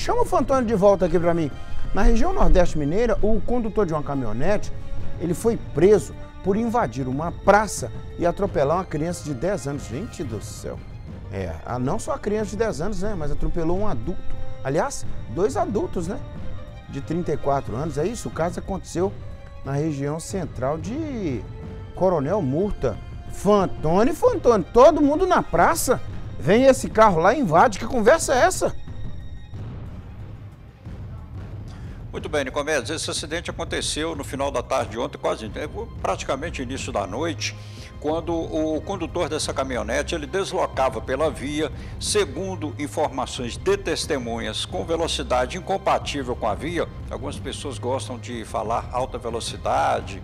Chama o Fantônio de volta aqui pra mim. Na região Nordeste Mineira, o condutor de uma caminhonete, ele foi preso por invadir uma praça e atropelar uma criança de 10 anos. Gente do céu. Não só a criança de 10 anos, né? Mas atropelou um adulto. Aliás, 2 adultos, né? De 34 anos. É isso, o caso aconteceu na região central de Coronel Murta. Fantônio, todo mundo na praça. Vem esse carro lá e invade. Que conversa é essa? Muito bem, Nicomedes, esse acidente aconteceu no final da tarde de ontem, praticamente início da noite, quando o condutor dessa caminhonete, ele deslocava pela via, segundo informações de testemunhas, com velocidade incompatível com a via. Algumas pessoas gostam de falar alta velocidade,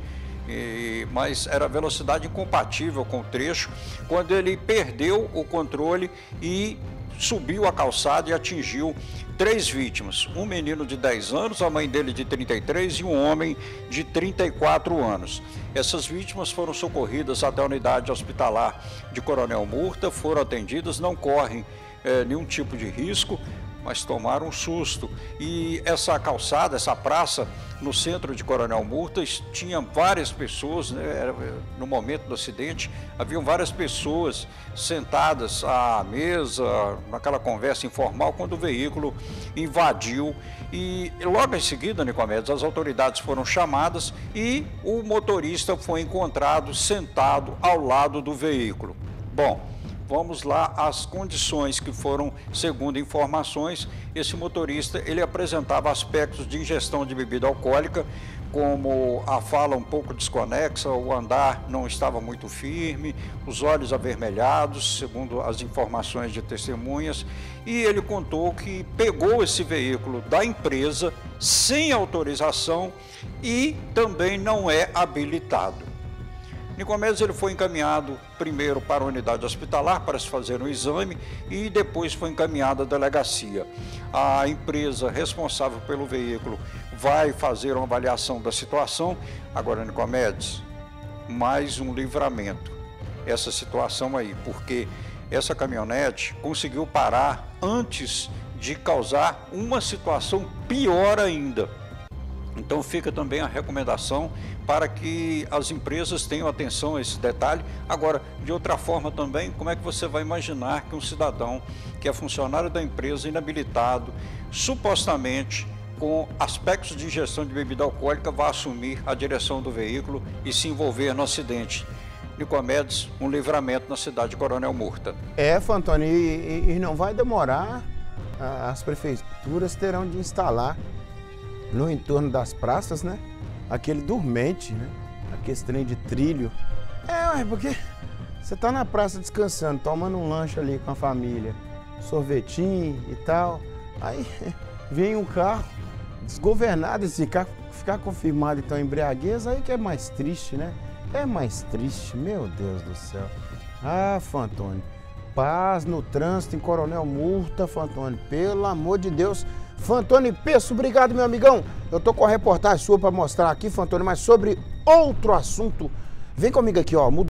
mas era velocidade incompatível com o trecho, quando ele perdeu o controle e subiu a calçada e atingiu 3 vítimas, um menino de 10 anos, a mãe dele de 33 e um homem de 34 anos. Essas vítimas foram socorridas até a unidade hospitalar de Coronel Murta, foram atendidas, não correm nenhum tipo de risco, mas tomaram um susto. E essa calçada, essa praça no centro de Coronel Murta, tinha várias pessoas, né? No momento do acidente, haviam várias pessoas sentadas à mesa, naquela conversa informal, quando o veículo invadiu. E logo em seguida, Nicomedes, as autoridades foram chamadas e o motorista foi encontrado sentado ao lado do veículo. Bom, vamos lá às condições que foram, segundo informações, esse motorista, ele apresentava aspectos de ingestão de bebida alcoólica, como a fala um pouco desconexa, o andar não estava muito firme, os olhos avermelhados, segundo as informações de testemunhas, e ele contou que pegou esse veículo da empresa sem autorização e também não é habilitado. Nicomedes, ele foi encaminhado primeiro para a unidade hospitalar para se fazer um exame e depois foi encaminhado à delegacia. A empresa responsável pelo veículo vai fazer uma avaliação da situação. Agora, Nicomedes, mais um livramento, essa situação aí, porque essa caminhonete conseguiu parar antes de causar uma situação pior ainda. Então fica também a recomendação para que as empresas tenham atenção a esse detalhe. Agora, de outra forma também, como é que você vai imaginar que um cidadão que é funcionário da empresa, inabilitado, supostamente com aspectos de ingestão de bebida alcoólica, vai assumir a direção do veículo e se envolver no acidente? Nicomedes, um livramento na cidade de Coronel Murta. Fantônio, e não vai demorar, as prefeituras terão de instalar no entorno das praças, né? Aquele dormente, né? Aquele trem de trilho. Porque você tá na praça descansando, tomando um lanche ali com a família, sorvetinho e tal. Aí vem um carro desgovernado, esse carro ficar confirmado então embriaguez, aí que é mais triste, né? É mais triste, meu Deus do céu. Fantônio, paz no trânsito em Coronel Murta, Fantônio, pelo amor de Deus. Fantônio Peço, obrigado, meu amigão. Eu tô com a reportagem sua para mostrar aqui, Fantônio, mas sobre outro assunto. Vem comigo aqui, ó.